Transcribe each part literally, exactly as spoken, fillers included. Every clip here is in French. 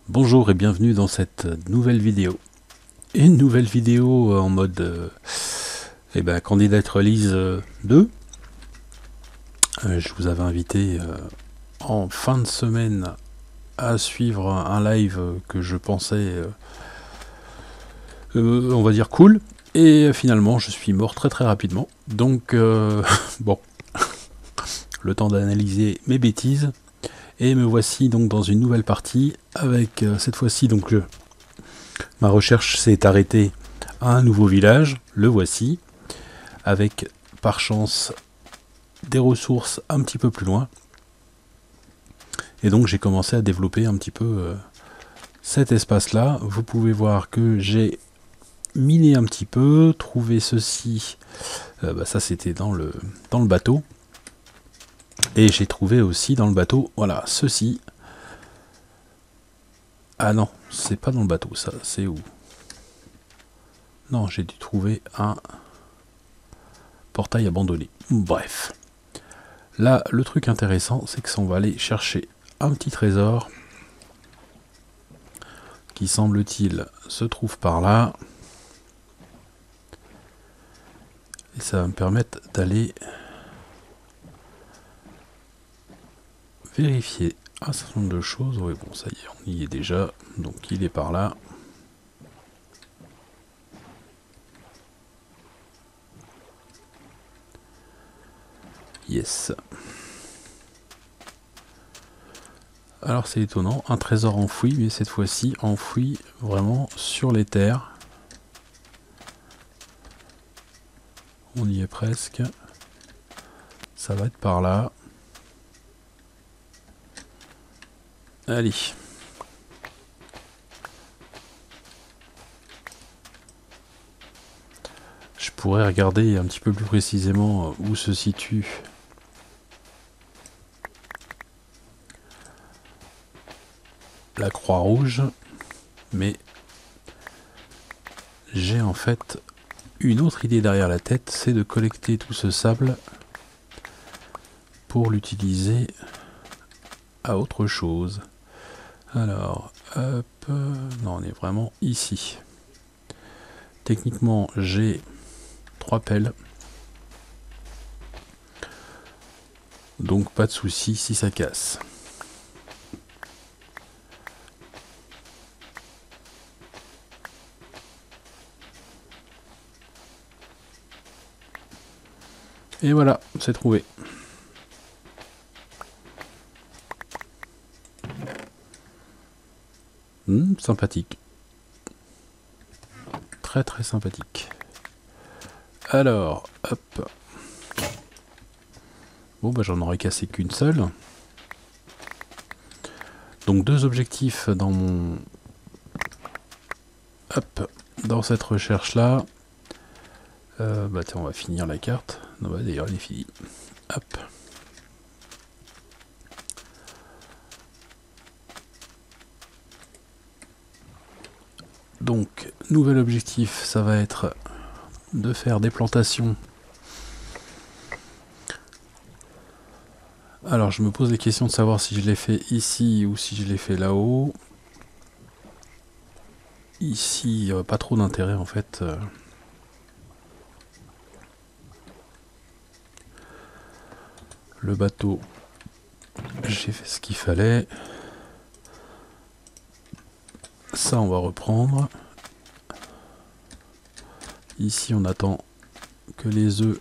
Bonjour et bienvenue dans cette nouvelle vidéo. Une nouvelle vidéo en mode euh, eh ben, Candidate Release euh, deux. Euh, je vous avais invité euh, en fin de semaine à suivre un live que je pensais, euh, euh, on va dire, cool. Et finalement, je suis mort très très rapidement. Donc, euh, bon, le temps d'analyser mes bêtises. Et me voici donc dans une nouvelle partie avec euh, cette fois-ci donc je, ma recherche s'est arrêtée à un nouveau village, le voici, avec par chance des ressources un petit peu plus loin. Et donc j'ai commencé à développer un petit peu euh, cet espace-là. Vous pouvez voir que j'ai miné un petit peu, trouvé ceci, euh, bah ça c'était dans le, dans le bateau. Et j'ai trouvé aussi dans le bateau, voilà, ceci. Ah non, c'est pas dans le bateau ça, c'est où? Non, j'ai dû trouver un portail abandonné. Bref. Là, le truc intéressant, c'est que on va aller chercher un petit trésor qui, semble-t-il, se trouve par là. Et ça va me permettre d'aller vérifier un certain nombre de choses. Oui, bon, ça y est, on y est déjà. Donc, il est par là. Yes. Alors, c'est étonnant. Un trésor enfoui, mais cette fois-ci, enfoui vraiment sur les terres. On y est presque. Ça va être par là. Allez. Je pourrais regarder un petit peu plus précisément où se situe la Croix-Rouge, mais j'ai en fait une autre idée derrière la tête, c'est de collecter tout ce sable pour l'utiliser à autre chose. Alors, hop, non, on est vraiment ici. Techniquement, j'ai trois pelles. Donc pas de souci si ça casse. Et voilà, c'est trouvé. Hmm, sympathique. Très très sympathique. Alors, hop. Bon, bah j'en aurais cassé qu'une seule. Donc deux objectifs dans mon... Hop, dans cette recherche-là. Euh, bah tiens, on va finir la carte. Non, bah d'ailleurs, elle est finie. Hop. Donc, nouvel objectif, ça va être de faire des plantations. Alors, je me pose la question de savoir si je l'ai fait ici ou si je l'ai fait là-haut. Ici, euh, pas trop d'intérêt en fait. Euh, le bateau, j'ai fait ce qu'il fallait. Ça, on va reprendre. Ici, on attend que les œufs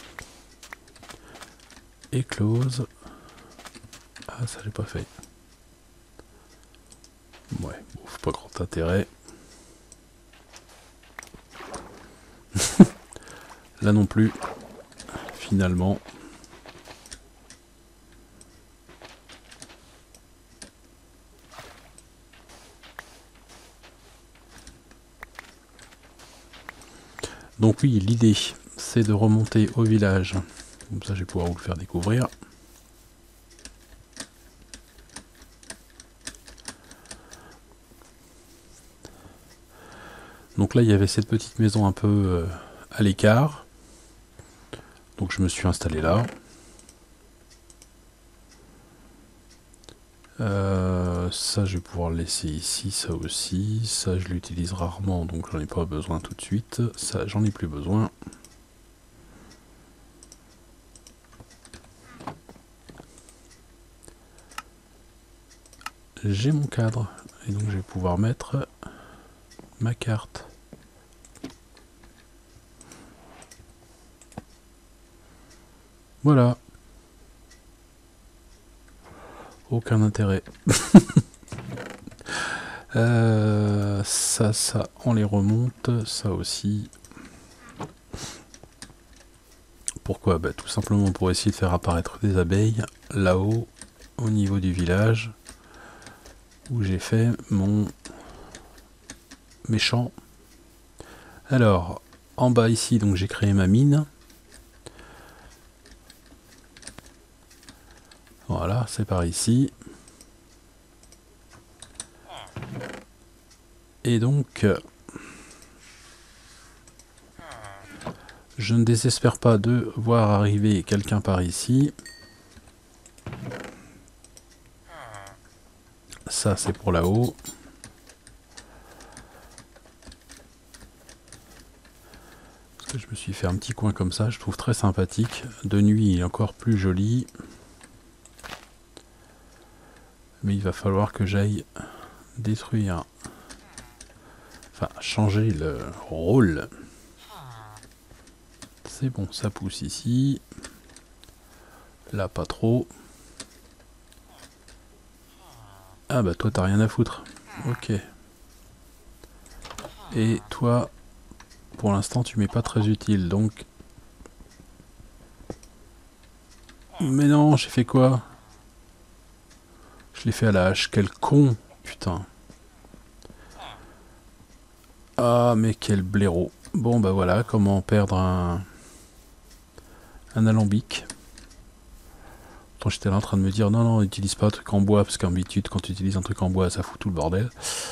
éclosent. Ah, ça, j'ai pas fait. Ouais, bon, faut pas grand intérêt. Là non plus, finalement. Donc oui, l'idée, c'est de remonter au village. Comme ça, je vais pouvoir vous le faire découvrir. Donc là, il y avait cette petite maison un peu euh, à l'écart. Donc je me suis installé là. Euh, ça je vais pouvoir le laisser ici, ça aussi, ça je l'utilise rarement donc j'en ai pas besoin tout de suite, ça j'en ai plus besoin. J'ai mon cadre et donc je vais pouvoir mettre ma carte. Voilà. Aucun intérêt. euh, ça, ça, on les remonte, ça aussi. Pourquoi? Bah, tout simplement pour essayer de faire apparaître des abeilles là-haut, au niveau du village, où j'ai fait mon méchant. Alors, en bas ici, donc j'ai créé ma mine. Voilà, c'est par ici. Et donc, je ne désespère pas de voir arriver quelqu'un par ici. Ça, c'est pour là-haut. Parce que je me suis fait un petit coin comme ça, je trouve très sympathique. De nuit, il est encore plus joli. Mais il va falloir que j'aille détruire, enfin changer le rôle. C'est bon, ça pousse ici. Là, pas trop. Ah bah toi, t'as rien à foutre. Ok. Et toi, pour l'instant, tu m'es pas très utile, donc... Mais non, j'ai fait quoi? Je l'ai fait à la hache, quel con, putain. Ah, mais quel blaireau. Bon, bah voilà, comment perdre un, un alambic. Quand j'étais là en train de me dire, non, non, n'utilise pas un truc en bois, parce qu'en habitude, quand tu utilises un truc en bois, ça fout tout le bordel.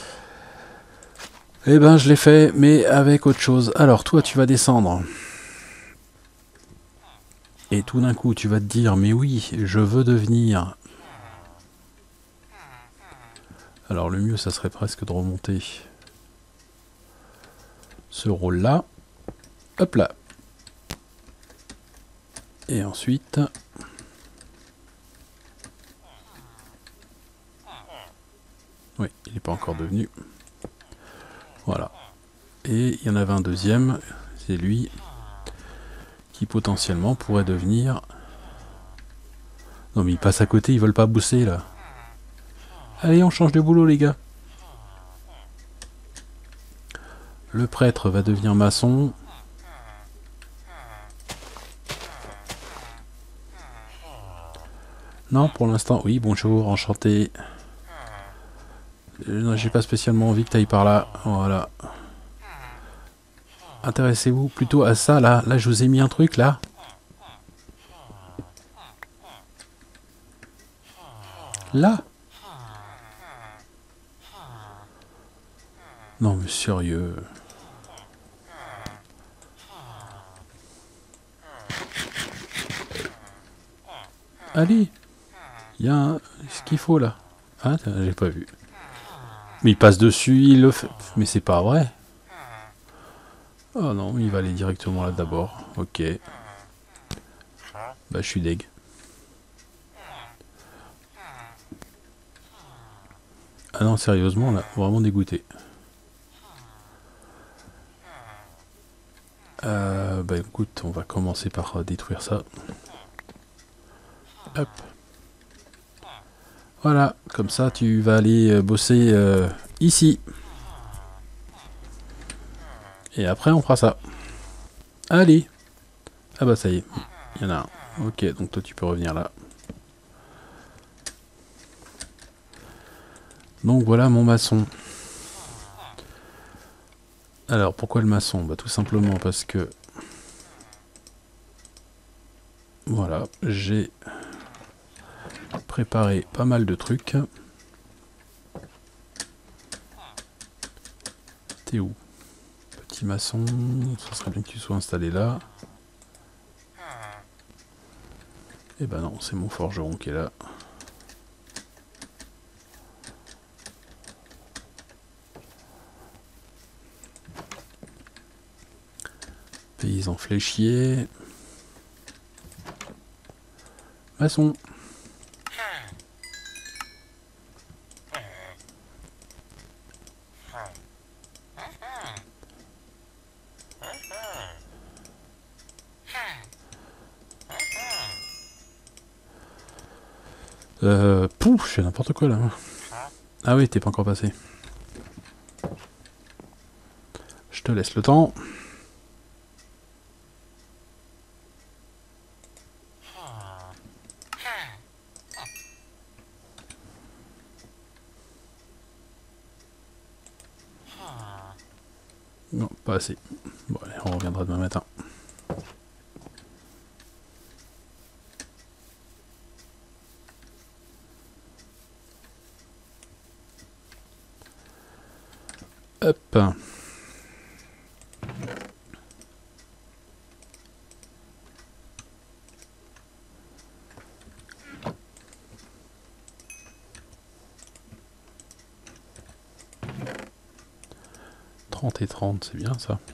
Eh ben, je l'ai fait, mais avec autre chose. Alors, toi, tu vas descendre. Et tout d'un coup, tu vas te dire, mais oui, je veux devenir... Alors, le mieux, ça serait presque de remonter ce rôle-là. Hop là. Et ensuite... Oui, il n'est pas encore devenu. Voilà. Et il y en avait un deuxième, c'est lui, qui potentiellement pourrait devenir... Non mais ils passent à côté, ils veulent pas bosser là. Allez, on change de boulot les gars. Le prêtre va devenir maçon. Non, pour l'instant, oui, bonjour, enchanté. Euh, J'ai pas spécialement envie que tu ailles par là. Voilà. Intéressez-vous plutôt à ça là. Là, je vous ai mis un truc là. Là. Non mais sérieux. Allez. Il y a un... ce qu'il faut là. Ah, j'ai pas vu. Mais il passe dessus, il le fait. Mais c'est pas vrai. Oh non, il va aller directement là d'abord. Ok. Bah je suis deg. Ah non, sérieusement, là, vraiment dégoûté. Euh, bah écoute, on va commencer par euh, détruire ça. Hop. Voilà, comme ça tu vas aller euh, bosser euh, ici. Et après on fera ça. Allez. Ah bah ça y est, il y en a un. Ok, donc toi tu peux revenir là. Donc voilà mon maçon. Alors pourquoi le maçon? Bah tout simplement parce que... Voilà, j'ai préparé pas mal de trucs. T'es où? Petit maçon, ça serait bien que tu sois installé là. Et ben non, c'est mon forgeron qui est là. Paysan fléchier. Maçon. Euh, pouf, je fais n'importe quoi là. Ah oui, t'es pas encore passé. Je te laisse le temps. Non, pas assez. Bon, allez, on reviendra demain matin. Hop. trente et trente, c'est bien ça.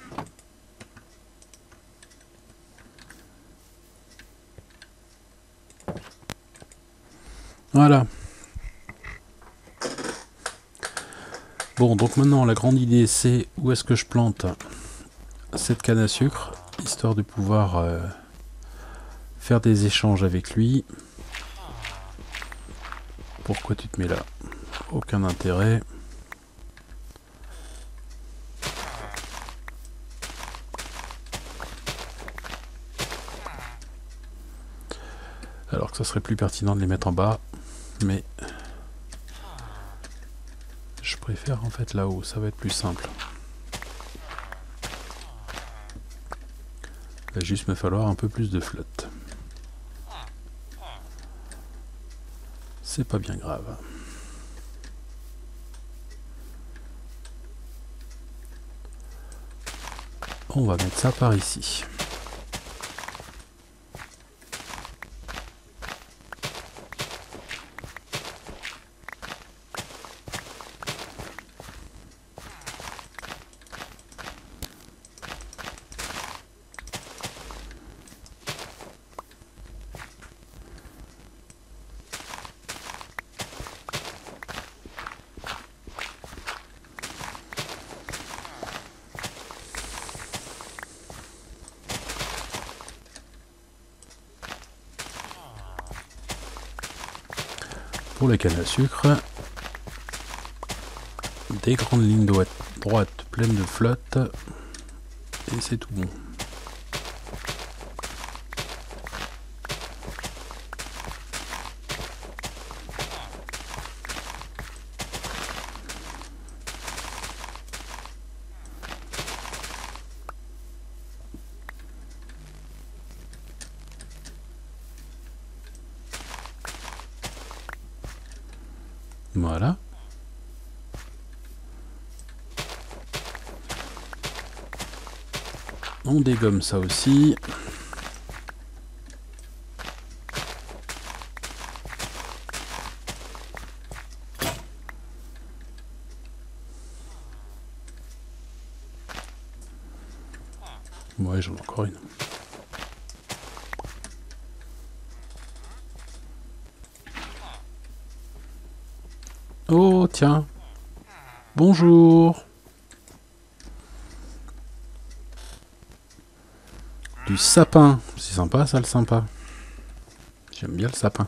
Voilà. Bon, donc maintenant la grande idée c'est où est-ce que je plante cette canne à sucre, histoire de pouvoir euh, faire des échanges avec lui. Pourquoi tu te mets là? Aucun intérêt. Alors que ça serait plus pertinent de les mettre en bas, mais je préfère en fait là-haut, ça va être plus simple. Il va juste me falloir un peu plus de flotte. C'est pas bien grave. On va mettre ça par ici. Pour les cannes à sucre, des grandes lignes droites, droites pleines de flotte, et c'est tout bon. Voilà. On dégomme ça aussi. Ouais, j'en ai encore une. Oh, tiens. Bonjour. Du sapin. C'est sympa, ça, le sympa. J'aime bien le sapin.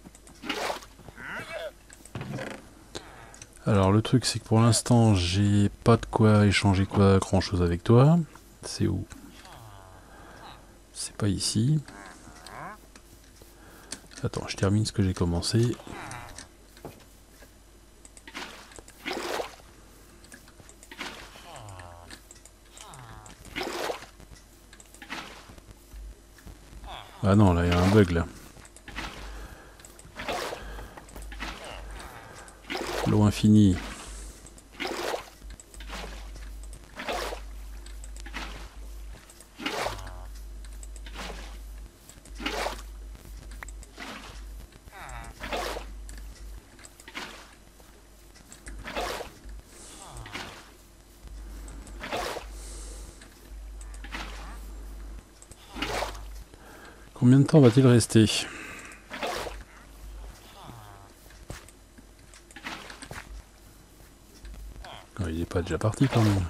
Alors, le truc, c'est que pour l'instant, j'ai pas de quoi échanger quoi grand chose avec toi. C'est où? C'est pas ici. Attends, je termine ce que j'ai commencé. Ah non, là, il y a un bug, là. L'eau infinie. Combien de temps va-t-il rester? Non, il n'est pas déjà parti quand même.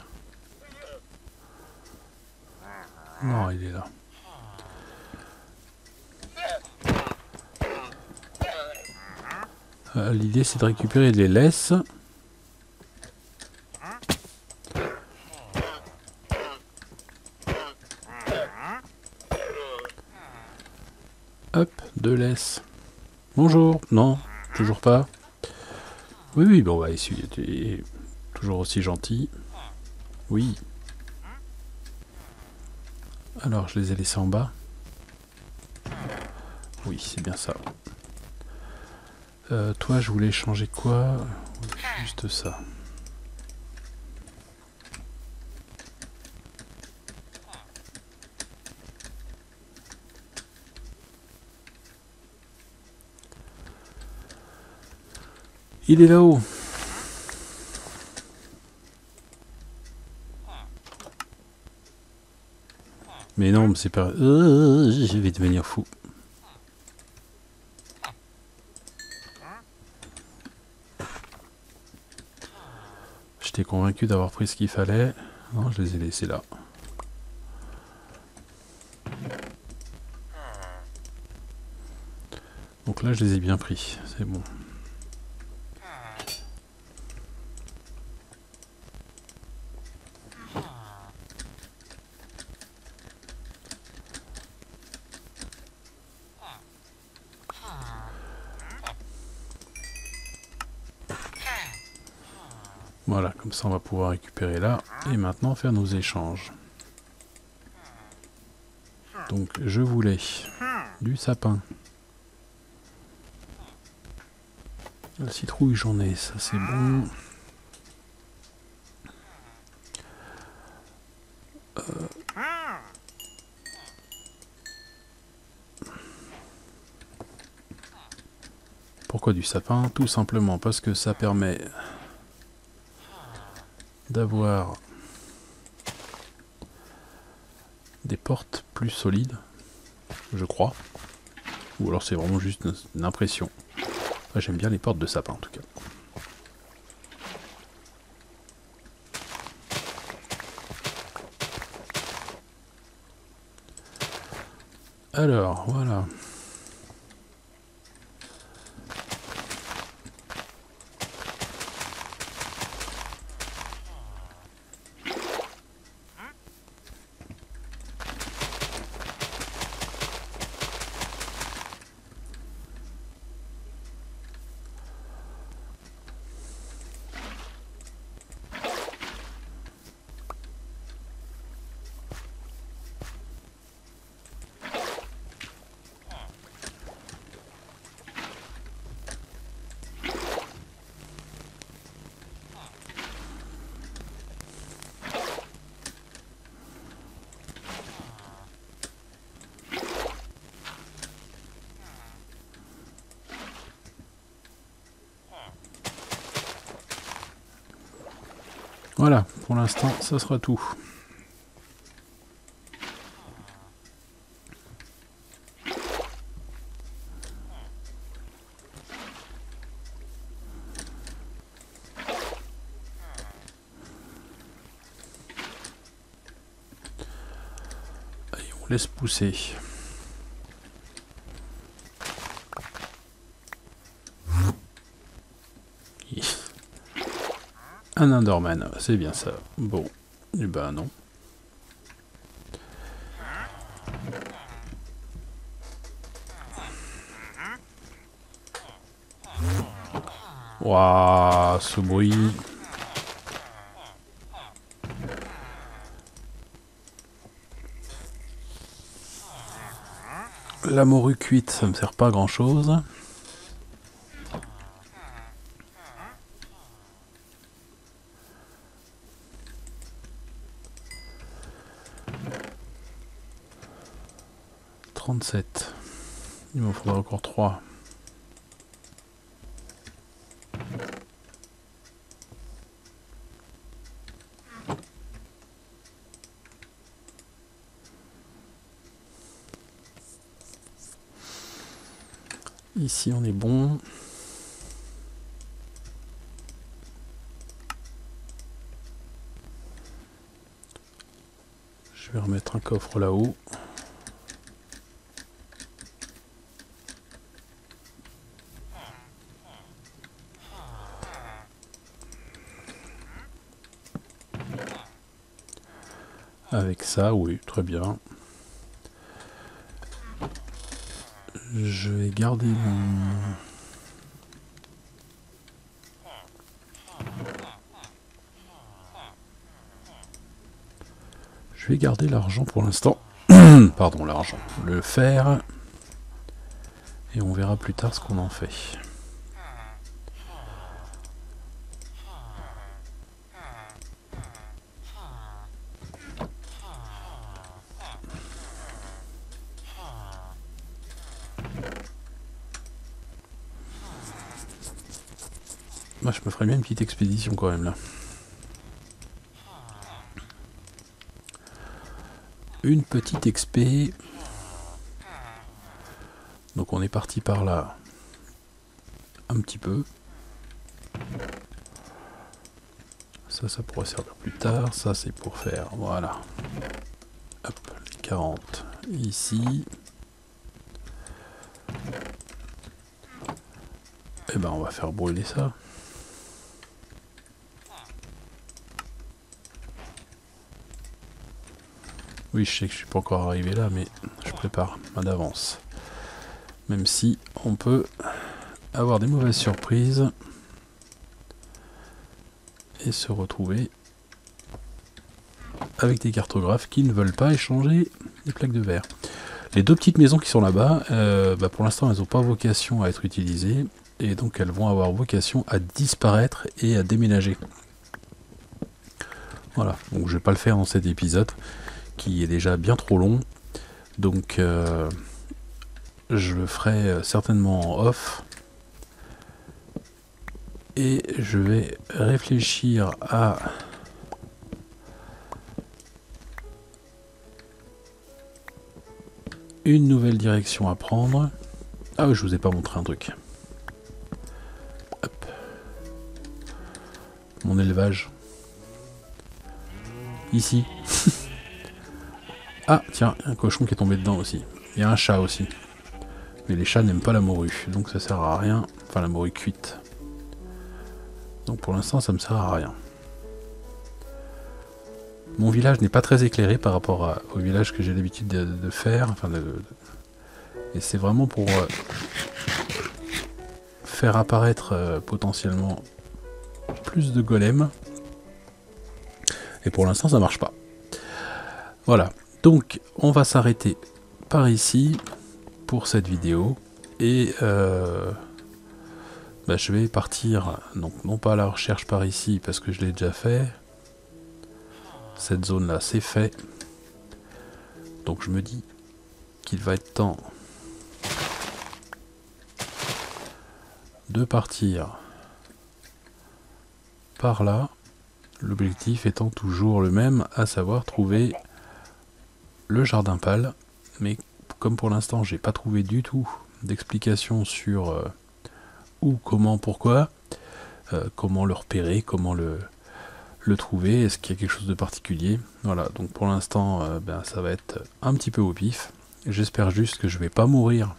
Non, il est là. Euh, L'idée c'est de récupérer les laisses. Hop, deux laisses. Bonjour. Non, toujours pas. Oui, oui, bon, bah, ici, tu es toujours aussi gentil. Oui. Alors, je les ai laissés en bas. Oui, c'est bien ça. Euh, toi, je voulais changer quoi? Juste ça. Il est là-haut. Mais non, c'est pas... Euh, je vais devenir fou. J'étais convaincu d'avoir pris ce qu'il fallait. Non, je les ai laissés là. Donc là, je les ai bien pris. C'est bon. Voilà, comme ça on va pouvoir récupérer là et maintenant faire nos échanges. Donc je voulais du sapin. La citrouille j'en ai, ça c'est bon. Euh... Pourquoi du sapin? Tout simplement parce que ça permet d'avoir des portes plus solides, je crois. Ou alors c'est vraiment juste une impression. Enfin, j'aime bien les portes de sapin en tout cas. Alors, voilà. Voilà, pour l'instant, ça sera tout. Allez, on laisse pousser. Un Enderman, c'est bien ça. Bon, et ben non. Waouh, ce bruit. La morue cuite, ça me sert pas à grand chose. trente-sept. Il m'en faudra encore trois. Ici on est bon. Je vais remettre un coffre là-haut. Avec ça, oui, très bien. Je vais garder mon... Je vais garder l'argent pour l'instant. Pardon, l'argent. Le fer. Et on verra plus tard ce qu'on en fait. Moi, je me ferais bien une petite expédition quand même là. Une petite expé. Donc on est parti par là. Un petit peu. Ça, ça pourrait servir plus tard. Ça, c'est pour faire, voilà. Hop, les quarante ici. Et ben, on va faire brûler ça. Oui, je sais que je suis pas encore arrivé là, mais je prépare à d'avance. Même si on peut avoir des mauvaises surprises et se retrouver avec des cartographes qui ne veulent pas échanger des plaques de verre. Les deux petites maisons qui sont là-bas, euh, bah pour l'instant elles n'ont pas vocation à être utilisées et donc elles vont avoir vocation à disparaître et à déménager. Voilà, donc je vais pas le faire dans cet épisode qui est déjà bien trop long, donc euh, je le ferai certainement en off et je vais réfléchir à une nouvelle direction à prendre. Ah oui, je vous ai pas montré un truc. Hop. Mon élevage. Ici. Ah, tiens, un cochon qui est tombé dedans aussi. Il y a un chat aussi. Mais les chats n'aiment pas la morue, donc ça sert à rien. Enfin, la morue cuite. Donc pour l'instant, ça me sert à rien. Mon village n'est pas très éclairé par rapport à, au village que j'ai l'habitude de, de faire. Enfin, de, de, et c'est vraiment pour euh, faire apparaître euh, potentiellement plus de golems. Et pour l'instant, ça marche pas. Voilà. Donc, on va s'arrêter par ici pour cette vidéo. Et euh, bah, je vais partir, donc non pas à la recherche par ici, parce que je l'ai déjà fait. Cette zone-là, c'est fait. Donc, je me dis qu'il va être temps de partir par là. L'objectif étant toujours le même, à savoir trouver le jardin pâle, mais comme pour l'instant j'ai pas trouvé du tout d'explication sur euh, où, comment, pourquoi, euh, comment le repérer, comment le, le trouver, est-ce qu'il y a quelque chose de particulier. Voilà, donc pour l'instant euh, ben, ça va être un petit peu au pif. J'espère juste que je vais pas mourir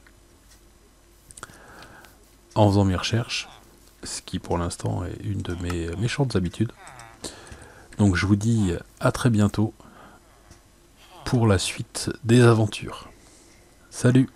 en faisant mes recherches, ce qui pour l'instant est une de mes méchantes habitudes. Donc je vous dis à très bientôt pour la suite des aventures. Salut!